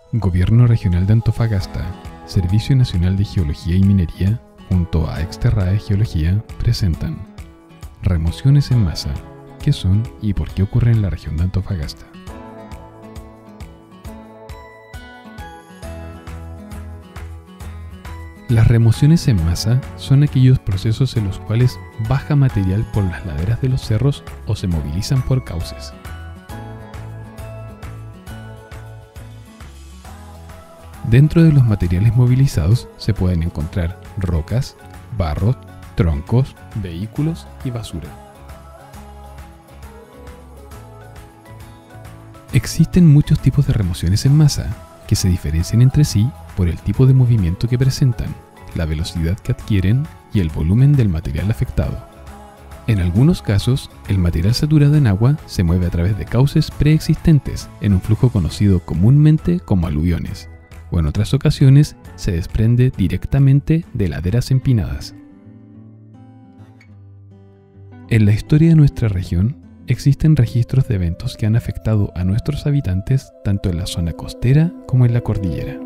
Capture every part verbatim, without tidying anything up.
Gobierno Regional de Antofagasta, Servicio Nacional de Geología y Minería, junto a Exterrae Geología, presentan Remociones en masa, qué son y por qué ocurren en la región de Antofagasta. Las remociones en masa son aquellos procesos en los cuales baja material por las laderas de los cerros o se movilizan por cauces. Dentro de los materiales movilizados se pueden encontrar rocas, barro, troncos, vehículos y basura. Existen muchos tipos de remociones en masa, que se diferencian entre sí por el tipo de movimiento que presentan, la velocidad que adquieren y el volumen del material afectado. En algunos casos, el material saturado en agua se mueve a través de cauces preexistentes en un flujo conocido comúnmente como aluviones, o en otras ocasiones se desprende directamente de laderas empinadas. En la historia de nuestra región, existen registros de eventos que han afectado a nuestros habitantes tanto en la zona costera como en la cordillera.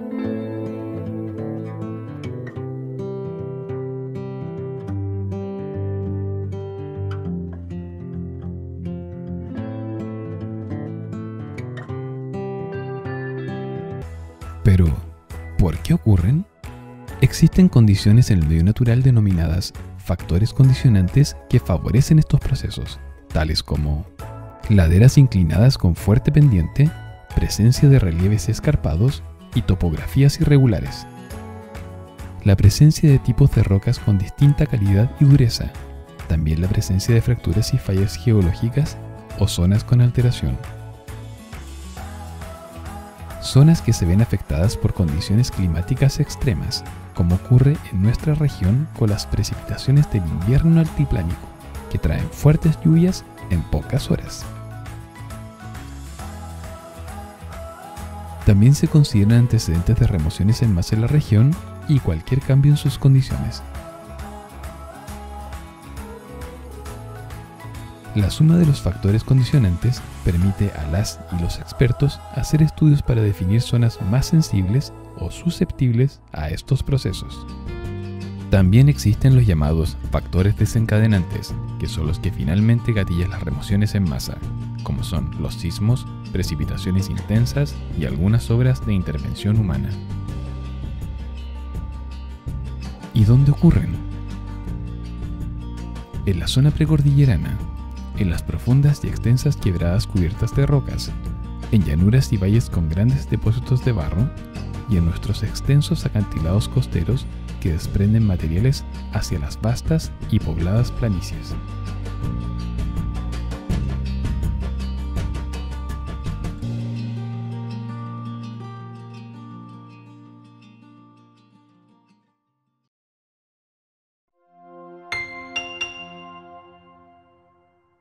Pero, ¿por qué ocurren? Existen condiciones en el medio natural denominadas factores condicionantes que favorecen estos procesos, tales como laderas inclinadas con fuerte pendiente, presencia de relieves escarpados y topografías irregulares. La presencia de tipos de rocas con distinta calidad y dureza, también la presencia de fracturas y fallas geológicas o zonas con alteración. Zonas que se ven afectadas por condiciones climáticas extremas, como ocurre en nuestra región con las precipitaciones del invierno altiplánico, que traen fuertes lluvias en pocas horas. También se consideran antecedentes de remociones en masa en la región y cualquier cambio en sus condiciones. La suma de los factores condicionantes permite a las y los expertos hacer estudios para definir zonas más sensibles o susceptibles a estos procesos. También existen los llamados factores desencadenantes, que son los que finalmente gatillan las remociones en masa, como son los sismos, precipitaciones intensas y algunas obras de intervención humana. ¿Y dónde ocurren? En la zona precordillerana, en las profundas y extensas quebradas cubiertas de rocas, en llanuras y valles con grandes depósitos de barro y en nuestros extensos acantilados costeros que desprenden materiales hacia las vastas y pobladas planicies.